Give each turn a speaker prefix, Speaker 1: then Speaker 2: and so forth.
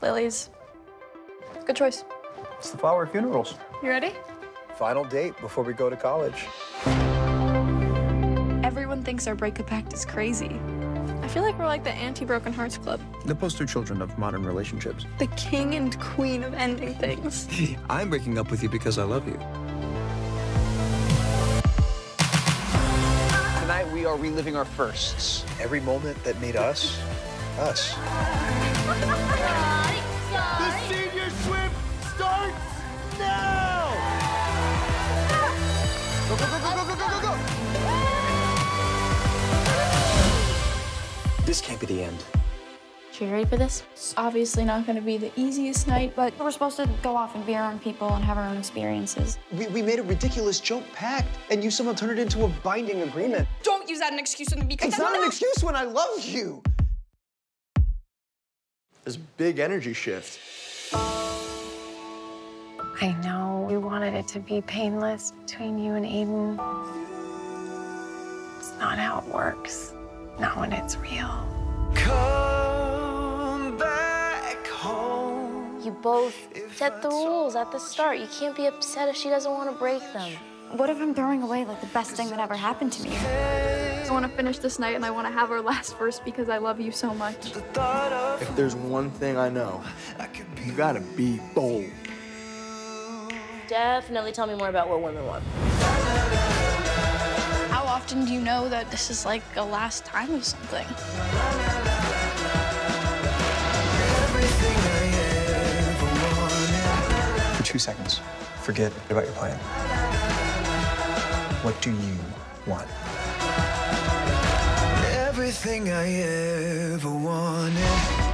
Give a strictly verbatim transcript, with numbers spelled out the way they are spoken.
Speaker 1: Lilies. Good choice.
Speaker 2: It's the flower of funerals.
Speaker 1: You ready?
Speaker 2: Final date before we go to college.
Speaker 1: Everyone thinks our breakup pact is crazy. I feel like we're like the anti-broken hearts club.
Speaker 2: The poster children of modern relationships.
Speaker 1: The king and queen of ending things.
Speaker 2: I'm breaking up with you because I love you.
Speaker 3: Tonight, we are reliving our firsts.
Speaker 2: Every moment that made us, us.
Speaker 4: The senior swim starts now! Go, go, go, go, go, go, go, go, go!
Speaker 2: This can't be the end.
Speaker 5: You ready for this?
Speaker 1: It's obviously not going to be the easiest night, but
Speaker 5: We're supposed to go off and be our own people and have our own experiences.
Speaker 3: We, we made a ridiculous joke pact, and you somehow turned it into a binding agreement.
Speaker 1: don't use that as an excuse with me because
Speaker 3: It's not an excuse when I love you.
Speaker 2: This big energy shift.
Speaker 6: I know you wanted it to be painless between you and Aidan. It's not how it works. Not when it's real.
Speaker 4: Come back home.
Speaker 5: You both set the rules at the start. You can't be upset if she doesn't want to break them. What if I'm throwing away like the best thing that ever happened to me?
Speaker 1: I want to finish this night and I want to have our last verse because I love you so much.
Speaker 2: If there's one thing I know, you gotta be bold.
Speaker 5: Definitely tell me more about what women want.
Speaker 1: How often do you know that this is like a last time of something?
Speaker 2: For two seconds, forget about your plan. What do you want?
Speaker 4: Everything I ever wanted.